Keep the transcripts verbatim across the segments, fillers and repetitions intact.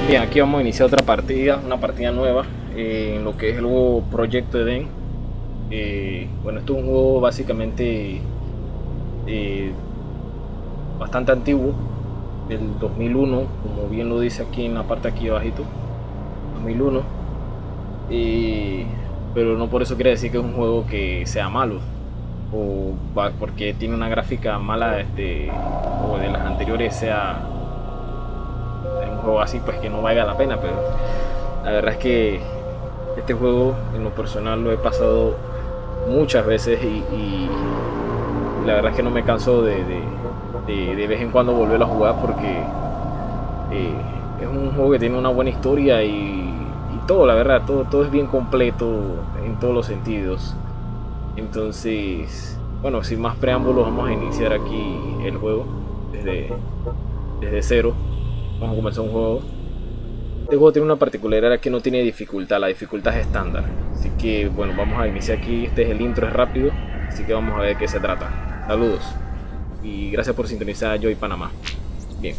Bien, aquí vamos a iniciar otra partida, una partida nueva eh, en lo que es el nuevo Proyecto Eden. Eh, bueno, esto es un juego básicamente eh, bastante antiguo, del dos mil uno, como bien lo dice aquí en la parte aquí abajito, dos mil uno. Eh, pero no por eso quiere decir que es un juego que sea malo, o porque tiene una gráfica mala este, o de las anteriores sea un juego así, pues que no valga la pena. Pero la verdad es que este juego en lo personal lo he pasado muchas veces y, y la verdad es que no me canso de, de, de, de vez en cuando volverlo a jugar, porque eh, es un juego que tiene una buena historia y, y todo, la verdad, todo, todo es bien completo en todos los sentidos. Entonces, bueno, sin más preámbulos, vamos a iniciar aquí el juego desde, desde cero. Vamos a comenzar un juego. Este juego tiene una particularidad que no tiene dificultad, la dificultad es estándar. Así que bueno, vamos a iniciar aquí. Este es el intro, es rápido, así que vamos a ver de qué se trata. Saludos y gracias por sintonizar a Joy Panamá. Bien.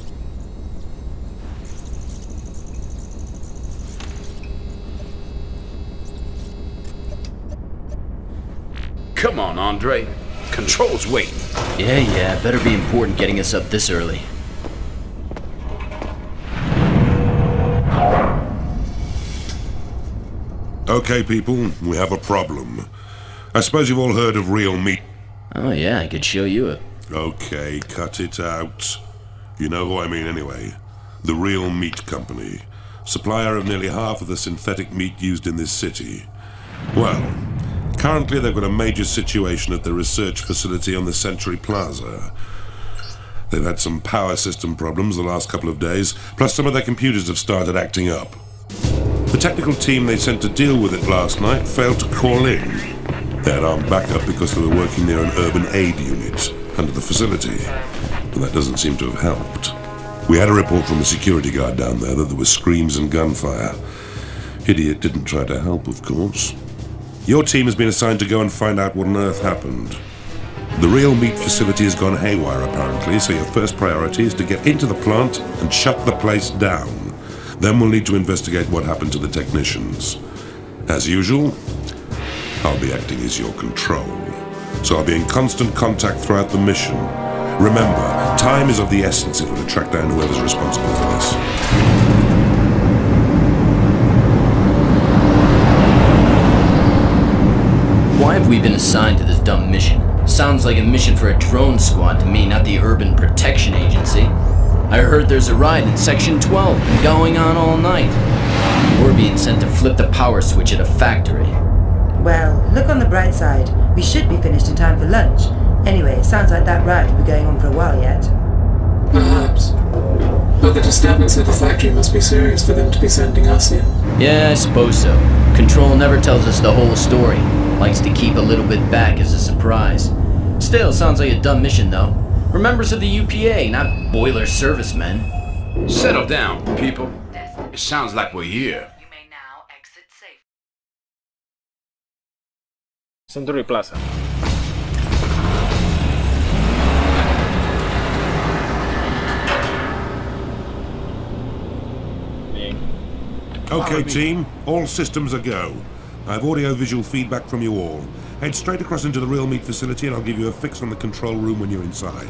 Come on, Andre. Control's waiting. Yeah, yeah, better be important getting us up this early. Okay, people, we have a problem. I suppose you've all heard of Real Meat. Oh yeah, I could show you a... Okay, cut it out. You know who I mean anyway. The Real Meat Company. Supplier of nearly half of the synthetic meat used in this city. Well, currently they've got a major situation at their research facility on the Century Plaza. They've had some power system problems the last couple of days, plus some of their computers have started acting up. The technical team they sent to deal with it last night failed to call in. They had armed backup because they were working near an urban aid unit under the facility, and that doesn't seem to have helped. We had a report from the security guard down there that there were screams and gunfire. Idiot didn't try to help, of course. Your team has been assigned to go and find out what on earth happened. The Real Meat facility has gone haywire apparently, so your first priority is to get into the plant and shut the place down. Then we'll need to investigate what happened to the technicians. As usual, I'll be acting as your control, so I'll be in constant contact throughout the mission. Remember, time is of the essence if we're to track down whoever's responsible for this. Why have we been assigned to this dumb mission? Sounds like a mission for a drone squad to me, not the Urban Protection Agency. I heard there's a ride in Section twelve, been going on all night. We're being sent to flip the power switch at a factory. Well, look on the bright side. We should be finished in time for lunch. Anyway, it sounds like that ride will be going on for a while yet. Perhaps. But the disturbance at the factory must be serious for them to be sending us in. Yeah, I suppose so. Control never tells us the whole story. Likes to keep a little bit back as a surprise. Still, sounds like a dumb mission though. We're members of the U P A, not boiler servicemen. Settle down, people. It sounds like we're here. You may now exit safe. Century Plaza. Bien. Okay, team, all systems are go. I have audio-visual feedback from you all. Head straight across into the Real Meat facility and I'll give you a fix on the control room when you're inside.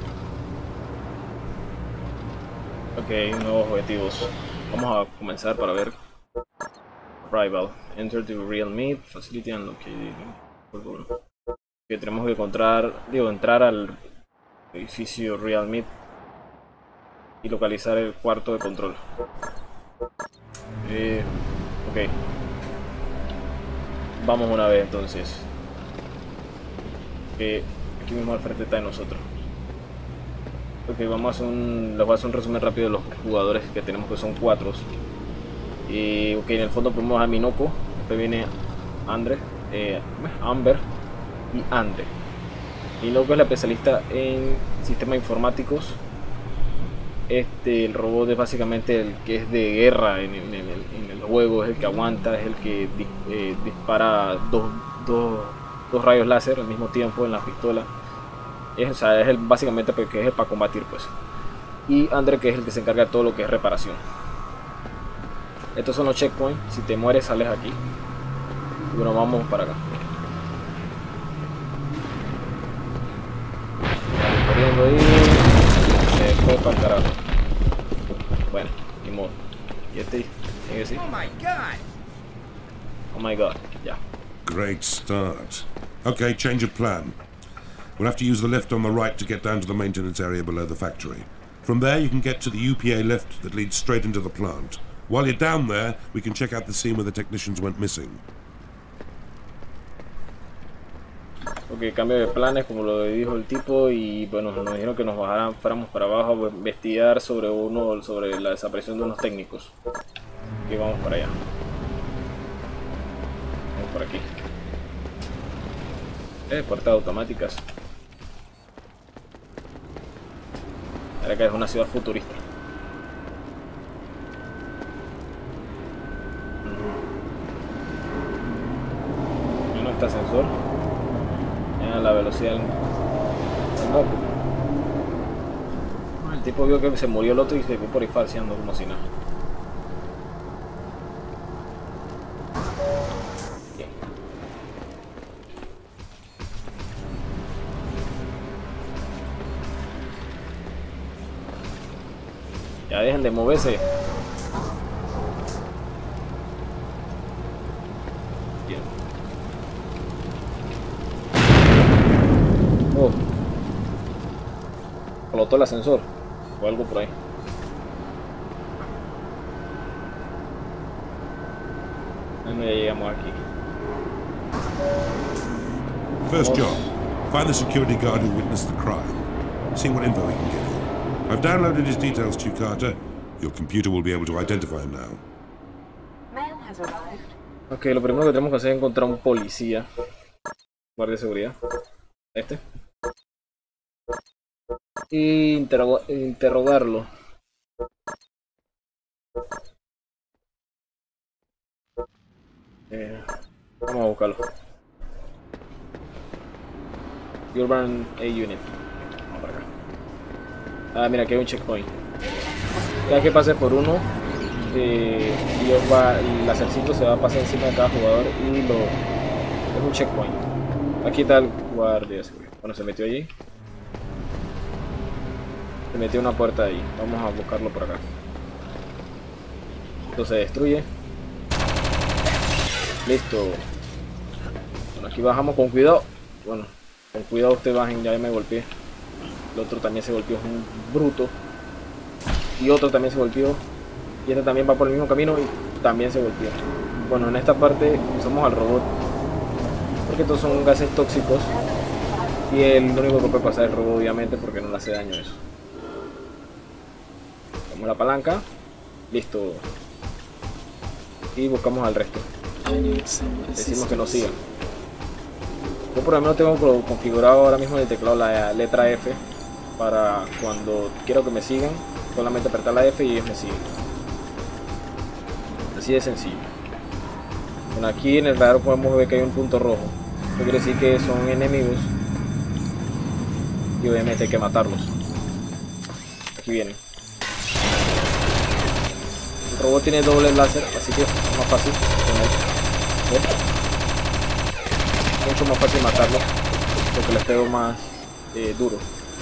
Ok, nuevos objetivos. Vamos a comenzar para ver. Arrival. Enter the Real Meat Facility and okay. Que tenemos que encontrar, digo, entrar al edificio Real Meat y localizar el cuarto de control. Eh, ok. Vamos una vez entonces. Que aquí mismo al frente está de nosotros. Ok, vamos a hacer un, les voy a hacer un resumen rápido de los jugadores que tenemos, que son cuatro. Y ok, en el fondo ponemos a Minoko, después viene Andre, eh, Amber y Andre. Minoko es la especialista en sistemas informáticos. Este, el robot es básicamente el que es de guerra en, en, en, el, en el juego, es el que aguanta, es el que eh, dispara dos, dos, dos rayos láser al mismo tiempo en la pistola. Es, o sea, es el, básicamente porque es el para combatir, pues. Y Andre, que es el que se encarga de todo lo que es reparación. Estos son los checkpoints. Si te mueres sales aquí. Bueno, vamos para acá. Corriendo ahí. Se fue para el carajo. Bueno, ni modo. Y este tiene que sí. Oh my god! Oh my god, ya. Great start. Okay, change of plan. We'll have to use the lift on the right to get down to the maintenance area below the factory. From there, you can get to the U P A lift that leads straight into the plant. While you're down there, we can check out the scene where the technicians went missing. Ok, cambio de planes como lo dijo el tipo y bueno, nos dijeron que nos bajaran, fuéramos para abajo a investigar sobre uno, sobre la desaparición de unos técnicos. Y vamos para allá. Vamos por aquí. Eh, puertas automáticas. Ahora que es una ciudad futurista. No está ascensor. Mira la velocidad del moco. El tipo vio que se murió el otro y se fue por ahí falseando como si nada. Bien. Ya dejen de moverse. Bien. Oh. Explotó el ascensor. O algo por ahí. Bueno, ya llegamos aquí. First job, find the security guard who witnessed the crime. See what info we can get him. I've downloaded his details to you, Carter. Your computer will be able to identify him now. Man has arrived. Ok, lo primero que tenemos que hacer es encontrar un policía. Guardia de seguridad. Este. Y interroga interrogarlo. Eh, vamos a buscarlo. Urban A Unit. Vamos para acá. Ah, mira, aquí hay un checkpoint. Cada que pases por uno, eh, Dios va, el lacercito se va a pasar encima de cada jugador y lo es un checkpoint. Aquí está el guardia. Bueno, se metió allí. Se metió una puerta ahí. Vamos a buscarlo por acá. Esto se destruye. Listo. Bueno, aquí bajamos con cuidado. Bueno, con cuidado ustedes bajen, ya me golpeé. El otro también se golpeó, es un bruto. Y otro también se golpeó. Y este también va por el mismo camino y también se golpeó. Bueno, en esta parte usamos al robot. Porque estos son gases tóxicos. Y el único que puede pasar es el robot, obviamente, porque no le hace daño eso. Damos la palanca. Listo. Y buscamos al resto. Decimos que nos sigan. Yo por lo menos tengo configurado ahora mismo en el teclado la letra F. Para cuando quiero que me sigan, solamente apretar la F y ellos me siguen. Así de sencillo. Bueno, aquí en el radar podemos ver que hay un punto rojo. Esto quiere decir que son enemigos. Y obviamente hay que matarlos. Aquí vienen. El robot tiene doble láser, así que es más fácil con él. ¿Ven? Mucho más fácil matarlo, porque les pego más eh, duro.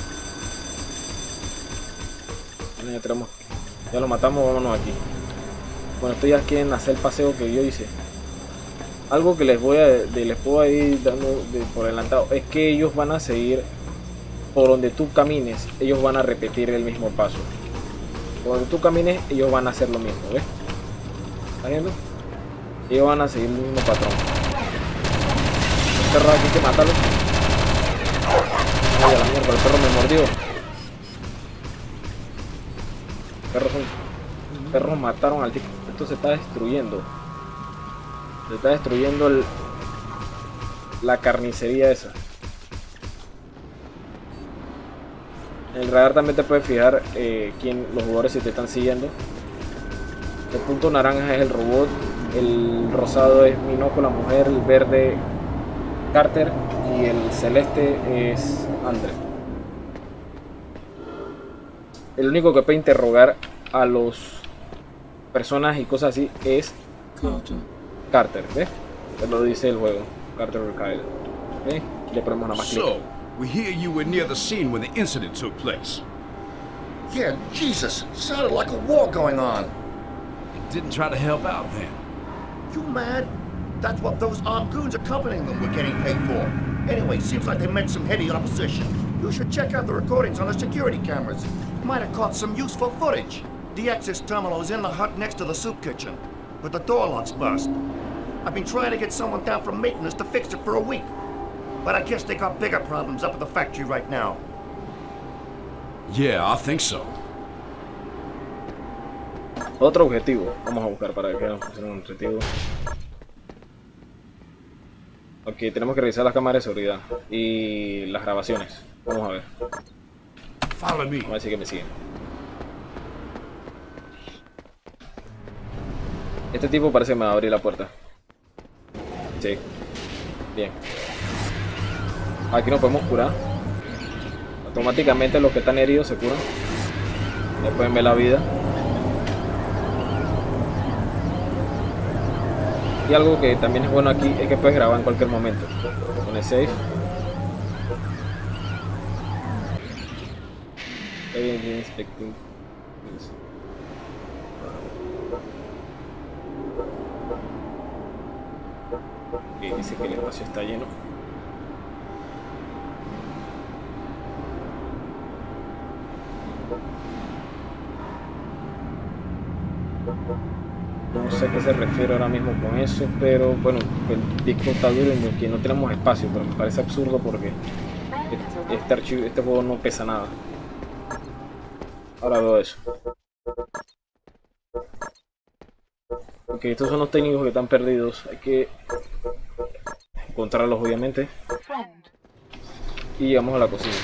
Bueno, ya, tenemos, ya lo matamos, vámonos aquí. Bueno, estoy aquí en hacer el paseo que yo hice. Algo que les voy a de, les puedo ir dando de, por adelantado es que ellos van a seguir por donde tú camines, ellos van a repetir el mismo paso. Por donde tú camines, ellos van a hacer lo mismo, ¿ves? ¿Estás viendo? Ellos van a seguir el mismo patrón. El perro aquí hay que matarlo. Ay, a la mierda, el perro me mordió. Perros son... perros mataron al tipo. Esto se está destruyendo. Se está destruyendo el... la carnicería esa. En el radar también te puedes fijar eh, quién, los jugadores si te están siguiendo. El punto naranja es el robot, el rosado es Minoko, la mujer, el verde Carter y el celeste es Andre. El único que puede interrogar a los personas y cosas así es Carter. Carter, ¿ves? Te lo dice el juego, Carter Kyle. ¿Ves? Le ponemos una más clic. So, we hear you were near the scene when the incident took place. Yeah, Jesus. Sounded like a war going on. Didn't try to help out then. You mad? That's what those armed goons accompanying them were getting paid for. Anyway, seems like they met some heady opposition. You should check out the recordings on the security cameras. Might have caught some useful footage. The access terminal is in the hut next to the soup kitchen, but the door lock's bust. I've been trying to get someone down from maintenance to fix it for a week, but I guess they got bigger problems up at the factory right now. Yeah, I think so. Otro objetivo. Vamos a buscar para que nos pusieron un objetivo. Ok, tenemos que revisar las cámaras de seguridad y las grabaciones. Vamos a ver. Follow me. Vamos a ver si que me siguen. Este tipo parece que me va a abrir la puerta. Sí. Bien. Aquí nos podemos curar. Automáticamente los que están heridos se curan. Ya pueden ver la vida. Y algo que también es bueno aquí es que puedes grabar en cualquier momento. Con el save. Ok, dice que el espacio está lleno. No sé a qué se refiere ahora mismo con eso, pero bueno, el disco está duro y que no tenemos espacio, pero me parece absurdo porque este archivo, este juego no pesa nada. Ahora veo eso. Ok, estos son los técnicos que están perdidos, hay que encontrarlos obviamente. Y llegamos a la cocina.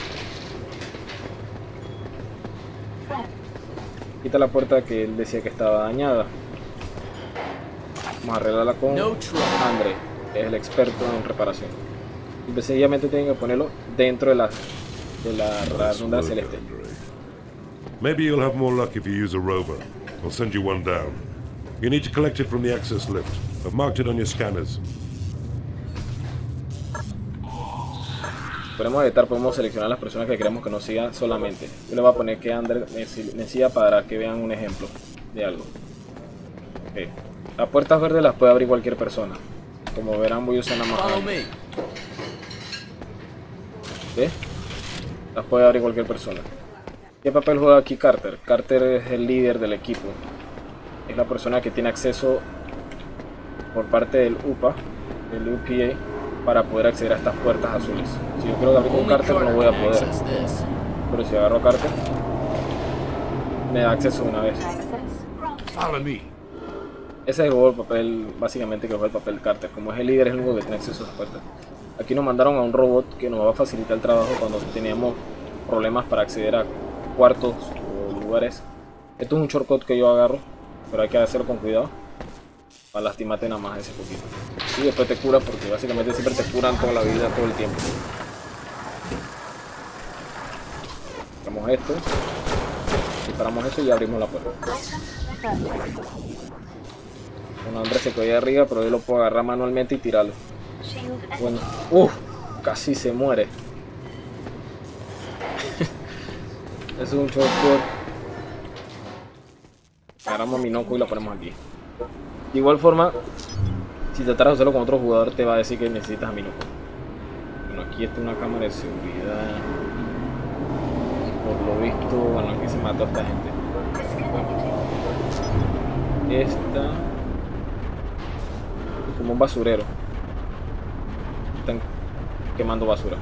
Quita la puerta que él decía que estaba dañada. Vamos a arreglarla con Andre, que es el experto en reparación. Y sencillamente tienen que ponerlo dentro de la, de la redonda celeste. Maybe you'll have more luck if you use a rover. I'll send you one down. You need to collect it from the access lift. I've marked it on your scanners. Podemos editar, podemos seleccionar las personas que queremos que nos sigan solamente. Yo le voy a poner que Andre me siga para que vean un ejemplo de algo. Okay. Las puertas verdes las puede abrir cualquier persona. Como verán, voy a usar nada más. ¿Ves? Las puede abrir cualquier persona. ¿Qué papel juega aquí Carter? Carter es el líder del equipo. Es la persona que tiene acceso por parte del U P A, del U P A, para poder acceder a estas puertas azules. Si yo quiero abrir con Carter no voy a poder. Pero si agarro a Carter, me da acceso de una vez. Follow me. Ese es el papel, básicamente, que juega el papel Carter. Como es el líder, es el único que tiene acceso a esas puertas. Aquí nos mandaron a un robot que nos va a facilitar el trabajo cuando teníamos problemas para acceder a cuartos o lugares. Esto es un shortcut que yo agarro, pero hay que hacerlo con cuidado para lastimarte nada más ese poquito. Y después te cura, porque básicamente siempre te curan toda la vida, todo el tiempo. Sacamos esto, disparamos eso y abrimos la puerta. Bueno, Andrés se quedó ahí arriba, pero yo lo puedo agarrar manualmente y tirarlo. Bueno, uff, casi se muere. Eso es un shortcut. Agarramos a Minoko y lo ponemos aquí. De igual forma, si trataras de hacerlo con otro jugador, te va a decir que necesitas a Minoko. Bueno, aquí está una cámara de seguridad. Y por lo visto, bueno, aquí se mató a esta gente. Esta. Como un basurero. Están quemando basura.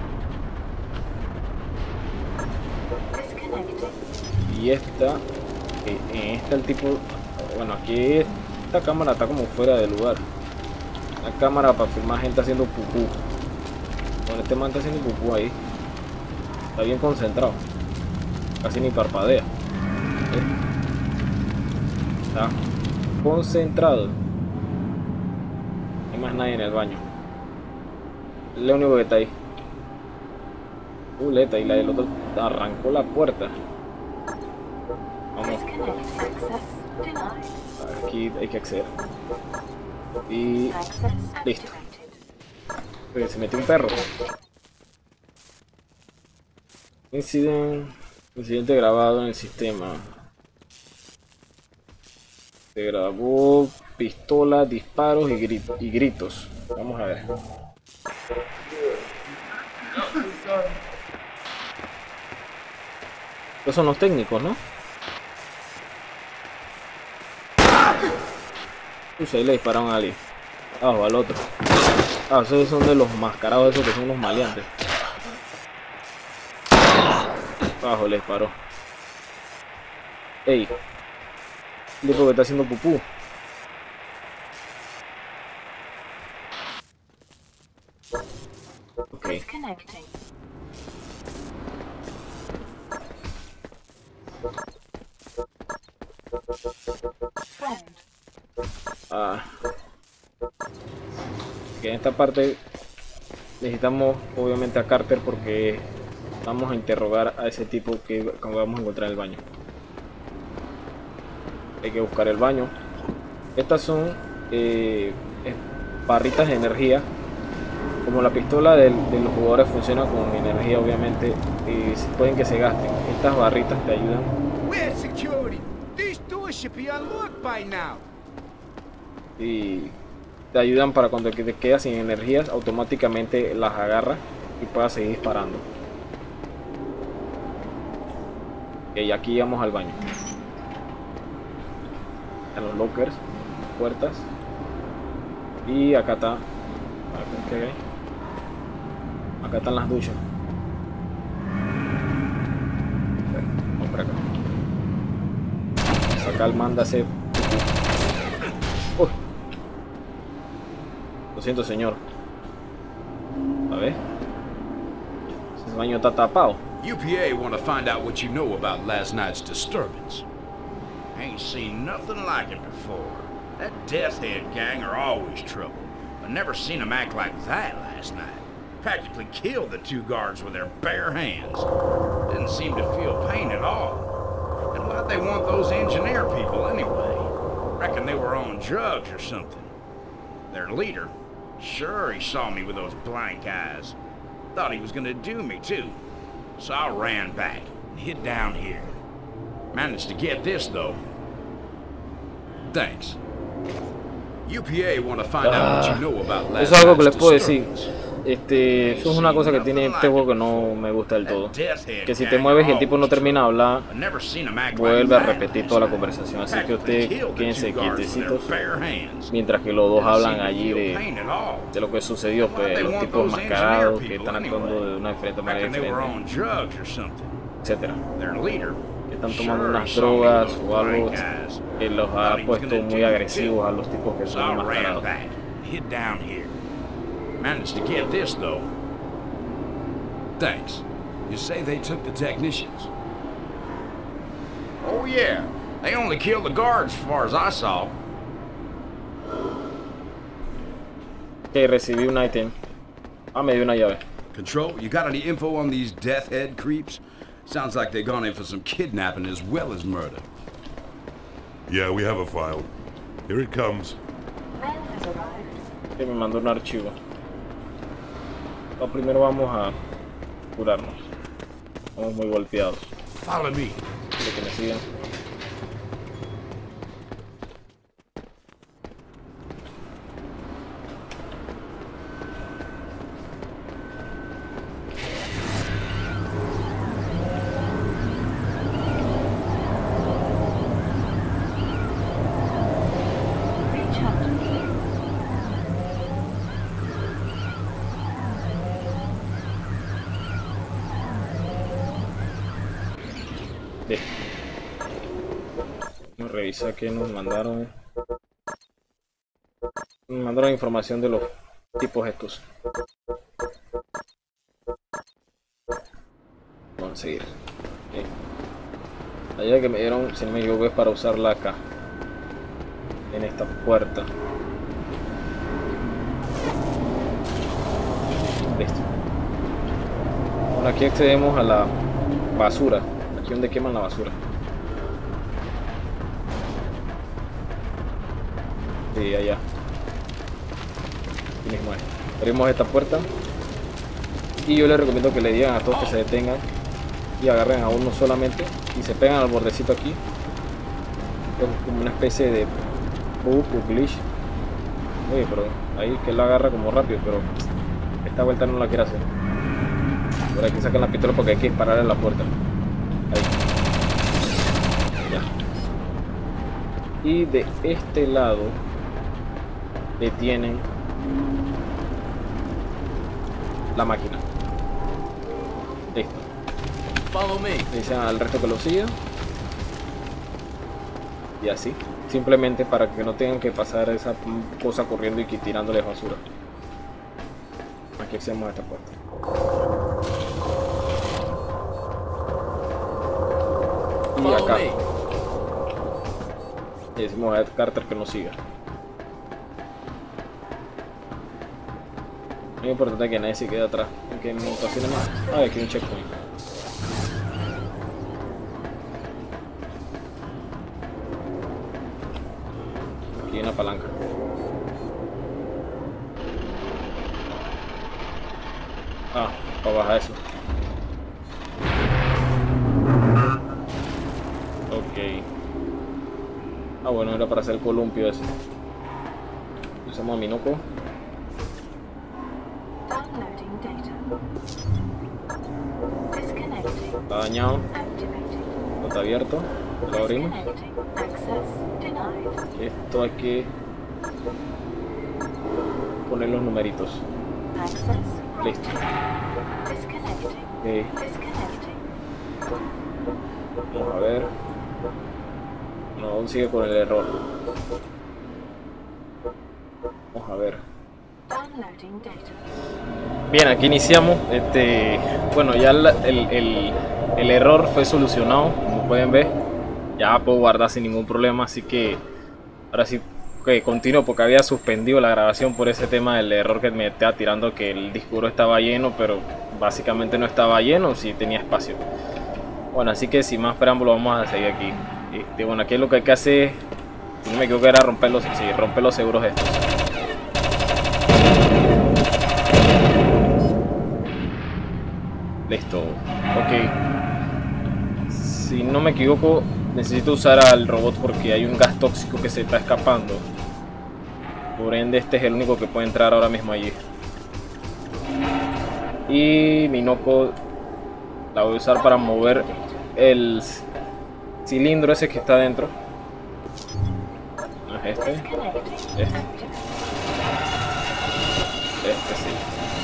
Y esta, eh, en esta el tipo, bueno, aquí esta cámara está como fuera de lugar. La cámara para filmar gente haciendo pupú. Bueno, este man está haciendo pupú ahí. Está bien concentrado. Casi ni parpadea. ¿Eh? Está concentrado. No hay más nadie en el baño. Es lo único que está ahí. Puleta, y la del otro arrancó la puerta. Vamos. Aquí hay que acceder. Y listo. Oye, se metió un perro. Incidente, incidente grabado en el sistema. Se grabó pistola, disparos y, grit y gritos. Vamos a ver. Estos son los técnicos, ¿no? Uy, ahí le dispararon a alguien. Abajo, al otro. Ah, esos son de los mascarados, esos que son los maleantes. Abajo le disparó. Ey. El tipo que está haciendo pupú. Ok. Ah. Que en esta parte necesitamos obviamente a Carter porque vamos a interrogar a ese tipo que vamos a encontrar en el baño. Hay que buscar el baño. Estas son eh, barritas de energía. Como la pistola del, de los jugadores funciona con energía, obviamente eh, pueden que se gasten. Estas barritas te ayudan. Y te ayudan para cuando te quedas sin energías, automáticamente las agarras y puedas seguir disparando. Y aquí vamos al baño. En los lockers, puertas. Y acá está. Okay. Acá están las duchas. Vamos para acá. Acá el manda ese. Uh. Lo siento, señor. A ver. El baño está tapado. U P A want to find out what you know about last night's disturbance. Ain't seen nothing like it before. That Death Head gang are always trouble. I never seen them act like that last night. Practically killed the two guards with their bare hands. Didn't seem to feel pain at all. And why'd they want those engineer people anyway? Reckon they were on drugs or something. Their leader, sure he saw me with those blank eyes. Thought he was gonna do me too. So I ran back and hid down here. Managed to get this though. Thanks. U P A want to find out what you know about last Eso es algo que les puedo decir. Este, eso es una cosa que tiene este juego que no me gusta del todo. Que si te mueves y el tipo no termina de hablar, vuelve a repetir toda la conversación. Así que ustedes quédense quietecitos mientras que los dos hablan allí de, de lo que sucedió. Pues los tipos mascarados que están actuando de una diferente manera diferente, etcétera. Que están tomando unas drogas o algo que los ha puesto muy agresivos a los tipos que son mascarados. Managed to get this though. Thanks. You say they took the technicians? Oh yeah. They only killed the guards as far as I saw. Okay, recibí un item. Ah, me dio una llave. Control, you got any info on these Death Head creeps? Sounds like they've gone in for some kidnapping as well as murder. Yeah, we have a file. Here it comes. Que me mandó un archivo. No, primero vamos a curarnos. Estamos muy golpeados. Follow me. De que me sigan. Vamos a revisar que nos mandaron. Nos mandaron información de los tipos estos. Vamos a seguir. Okay. La llave que me dieron, si no me equivoco, es para usarla acá. En esta puerta. Listo. Bueno, aquí accedemos a la basura. Aquí donde queman la basura. Sí, allá. Aquí mismo es. Abrimos esta puerta. Y yo les recomiendo que le digan a todos que se detengan y agarren a uno solamente y se pegan al bordecito aquí. Es como una especie de bug o glitch. Oye, pero ahí que él la agarra como rápido, pero esta vuelta no la quiere hacer. Por aquí sacan la pistola porque hay que disparar en la puerta. Ahí. Ya. Y de este lado detienen la máquina. Listo. Follow me. Le dicen al resto que lo siga. Y así. Simplemente para que no tengan que pasar esa cosa corriendo y que tirándole basura. Aquí hacemos esta puerta. Y acá. Y decimos a Ed Carter que nos siga. Muy importante que nadie se quede atrás. Aunque en ocasiones más. Ah, aquí hay un checkpoint. Aquí hay una palanca. Ah, para bajar eso. Ok. Ah, bueno, era para hacer el columpio ese. Usamos a Minoko. Está dañado. No está abierto. Lo abrimos. Esto hay que poner los numeritos. Listo. Okay. Vamos a ver. No, aún sigue con el error. Vamos a ver. Bien, aquí iniciamos. Este, bueno, ya el, el, el, el error fue solucionado, como pueden ver. Ya puedo guardar sin ningún problema, así que ahora sí que continúo porque había suspendido la grabación por ese tema del error que me estaba tirando, que el disco duro estaba lleno, pero básicamente no estaba lleno, sí tenía espacio. Bueno, así que sin más preámbulos vamos a seguir aquí. Este, bueno, aquí lo que hay que hacer, si no me equivoco, era romper los, sí, romper los seguros estos. Listo. Ok. Si no me equivoco, necesito usar al robot porque hay un gas tóxico que se está escapando. Por ende, este es el único que puede entrar ahora mismo allí. Y Minoko la voy a usar para mover el cilindro ese que está dentro. No es este. Este. Este sí.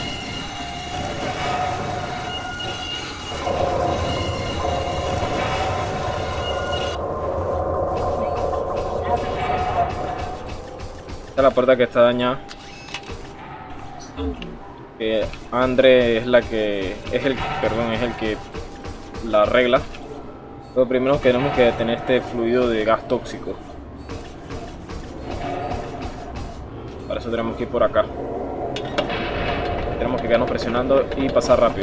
Esta es la puerta que está dañada. Eh, Andre es la que es el perdón es el que la arregla. Pero primero tenemos que detener este fluido de gas tóxico. Para eso tenemos que ir por acá. Tenemos que quedarnos presionando y pasar rápido.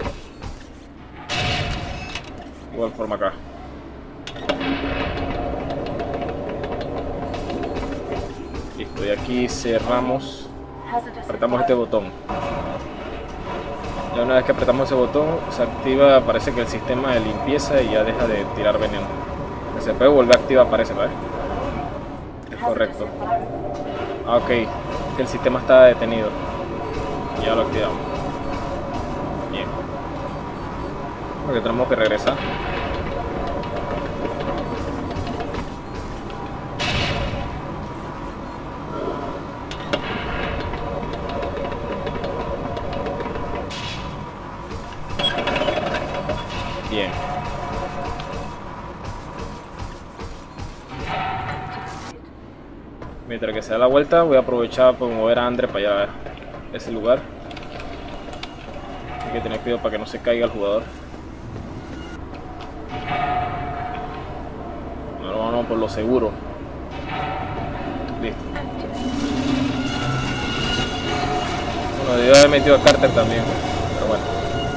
Igual forma acá. Listo, y aquí cerramos. Apretamos este botón. Ya una vez que apretamos ese botón, se activa, parece que el sistema de limpieza y ya deja de tirar veneno. Se puede volver a activar, parece, ¿vale? Es correcto. Ah, ok. Que el sistema está detenido. Ya lo activamos. Bien. Porque tenemos que regresar. Bien. Mientras que se da la vuelta, voy a aprovechar por mover a Andre para allá a ese lugar. Hay que tener cuidado para que no se caiga el jugador. Ahora vamos por lo seguro. Listo. Bueno, debí haber metido a Carter también, pero bueno.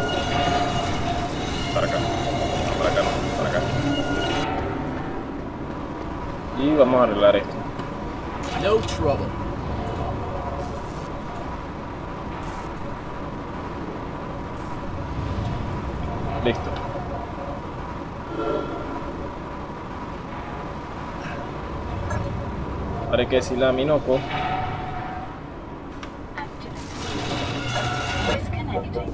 Para acá. No, para acá no, para acá. Y vamos a arreglar esto. No trouble. Listo. Ahora hay que decirle a Minoko. Disconnecting.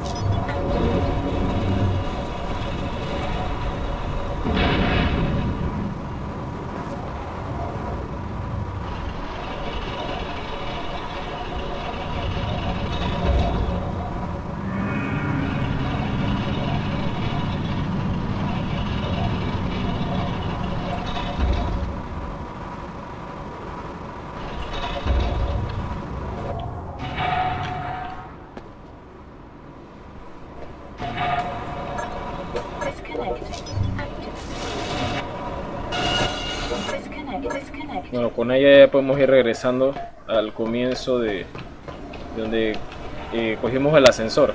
Bueno, con ella ya podemos ir regresando al comienzo de, de donde eh, cogimos el ascensor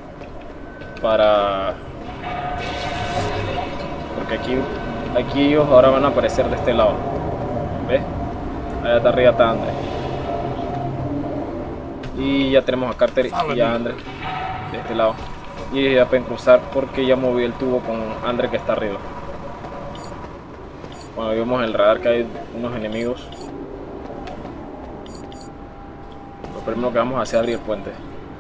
para, porque aquí aquí ellos ahora van a aparecer de este lado, ¿ves? Allá está arriba está Andre y ya tenemos a Carter y a Andre de este lado y ya pueden cruzar porque ya moví el tubo con Andre que está arriba. Bueno, vemos en el radar que hay unos enemigos. Lo primero que vamos a hacer es abrir el puente.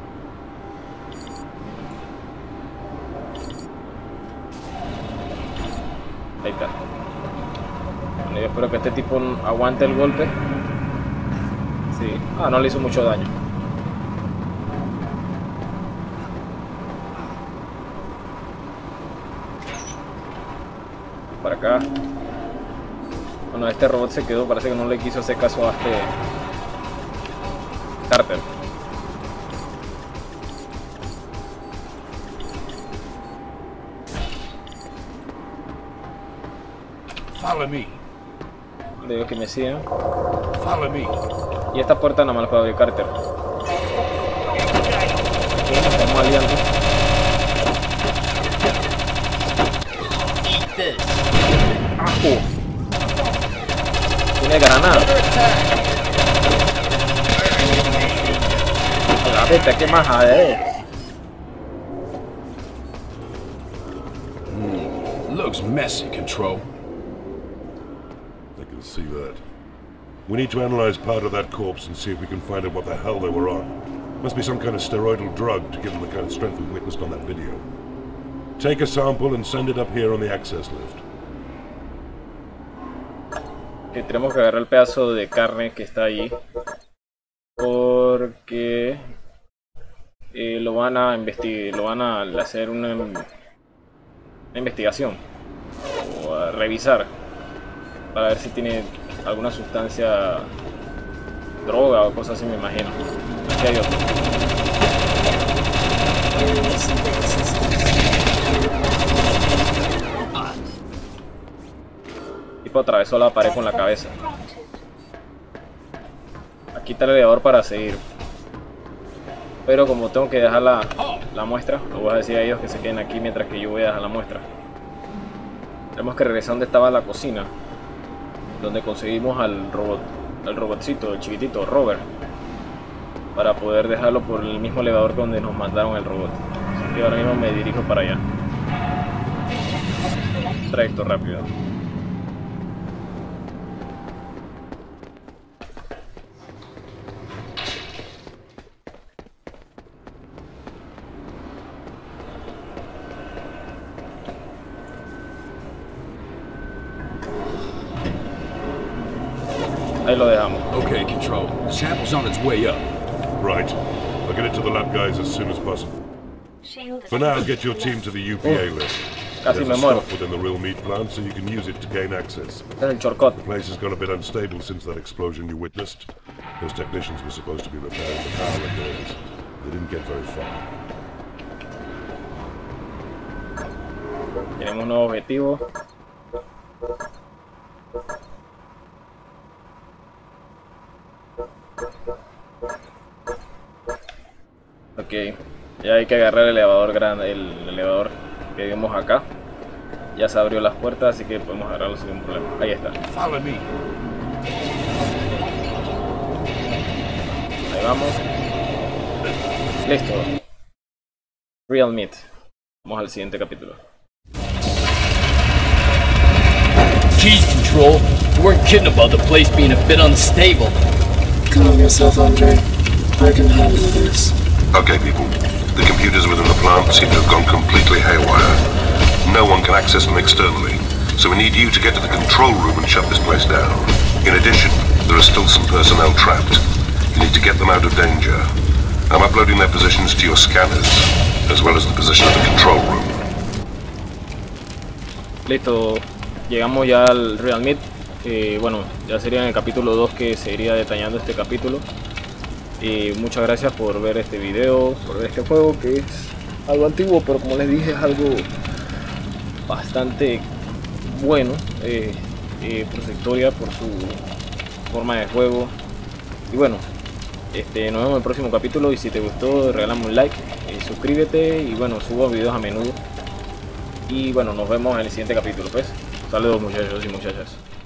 Ahí está. Bueno, yo espero que este tipo aguante el golpe. Sí. Ah, no le hizo mucho daño. Para acá. Bueno, este robot se quedó, parece que no le quiso hacer caso a este Carter. Follow me. Le digo que me sigan. Follow me. Y esta puerta nada más la puede abrir Carter. Estamos aliando. ¡Ajo! Tiene granada. La vete, ¿qué más hay? Mm, looks messy, Control. I can see that. We need to analyze part of that corpse and see if we can find out what the hell they were on. Must be some kind of steroidal drug to give them the kind of strength we witnessed on that video. Take a sample and send it up here on the access lift. Que tenemos que agarrar el pedazo de carne que está ahí porque eh, lo van a investigar, lo van a hacer una, una investigación o a revisar para ver si tiene alguna sustancia, droga o cosas así, me imagino. Aquí hay otro. Tipo atravesó la pared con la cabeza. Aquí está el elevador para seguir. Pero como tengo que dejar la, la muestra, lo voy a decir a ellos que se queden aquí mientras que yo voy a dejar la muestra. Tenemos que regresar donde estaba la cocina, donde conseguimos al robot, al robotcito, el chiquitito, Robert, para poder dejarlo por el mismo elevador donde nos mandaron el robot. Así que ahora mismo me dirijo para allá. Trayecto rápido. Ahí lo dejamos. Okay, Control. The sample's on its way up. Right. I'll get it to the lab guys as soon as possible. For now, get your team to the U P A list. Casi There's me a muero. stop within the real meat plant, so you can use it to gain access. Este es el shortcut. The place has gone a bit unstable since that explosion you witnessed. Those technicians were supposed to be repairing the power regulators. They didn't get very far. Tenemos un nuevo objetivo. Ok, ya hay que agarrar el elevador grande, el elevador que vimos acá. Ya se abrió las puertas, así que podemos agarrarlo sin ningún problema. Ahí está. Follow me. Vamos. Listo. Real Meat. Vamos al siguiente capítulo. Jeez, Control. You weren't kidding about the place being a bit unstable. Calm yourself, Andre. I can handle this. Okay, people. The computers within the plant seem to have gone completely haywire. No one can access them externally, so we need you to get to the control room and shut this place down. In addition, there are still some personnel trapped. You need to get them out of danger. I'm uploading their positions to your scanners, as well as the position of the control room. Listo, llegamos ya al Real Meat. Eh, bueno, ya sería en el capítulo dos que se iría detallando este capítulo. Y muchas gracias por ver este video, por ver este juego que es algo antiguo, pero como les dije es algo bastante bueno eh, eh, por su historia, por su forma de juego. Y bueno, este, nos vemos en el próximo capítulo y si te gustó regálame un like, eh, suscríbete y bueno, subo videos a menudo. Y bueno, nos vemos en el siguiente capítulo pues. Saludos muchachos y muchachas.